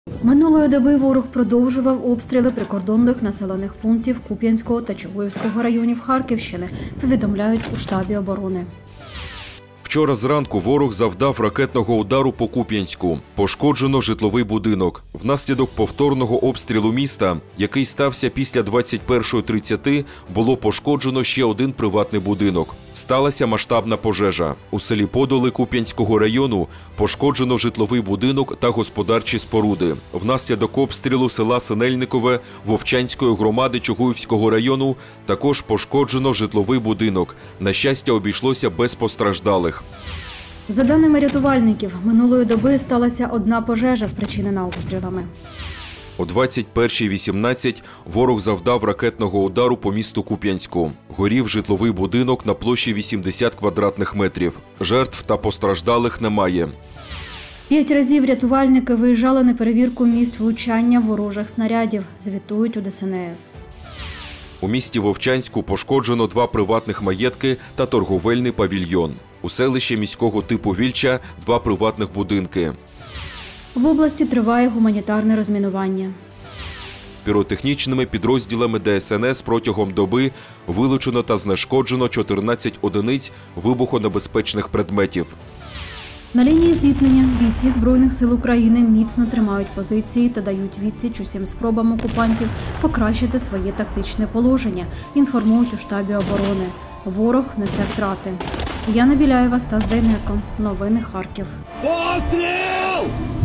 Минулої доби ворог продовжував обстріли прикордонних населених пунктів Куп'янського та Чугуївського районів Харківщини, повідомляють у штабі оборони. Вчора зранку ворог завдав ракетного удару по Куп'янську. Пошкоджено житловий будинок. Внаслідок повторного обстрілу міста, який стався після 21:30, було пошкоджено ще один приватний будинок. Сталася масштабна пожежа. У селі Подоли Куп'янського району пошкоджено житловий будинок та господарчі споруди. Внаслідок обстрілу села Синельникове Вовчанської громади Чугуївського району також пошкоджено житловий будинок. На щастя, обійшлося без постраждалих. За даними рятувальників, минулої доби сталася одна пожежа, спричинена обстрілами. О 21:18 ворог завдав ракетного удару по місту Куп'янську. Горів житловий будинок на площі 80 квадратних метрів. Жертв та постраждалих немає. 5 разів рятувальники виїжджали на перевірку місць влучання ворожих снарядів, звітують у ДСНС. У місті Вовчанську пошкоджено 2 приватних маєтки та торговельний павільйон. У селищі міського типу Вільча 2 приватних будинки. В області триває гуманітарне розмінування. Піротехнічними підрозділами ДСНС протягом доби вилучено та знешкоджено 14 одиниць вибухонебезпечних предметів. На лінії зіткнення бійці Збройних сил України міцно тримають позиції та дають відсіч усім спробам окупантів покращити своє тактичне положення, інформують у штабі оборони. Ворог несе втрати. Яна Біляєва, Стас Дейнеко. Новини Харків. Постріл!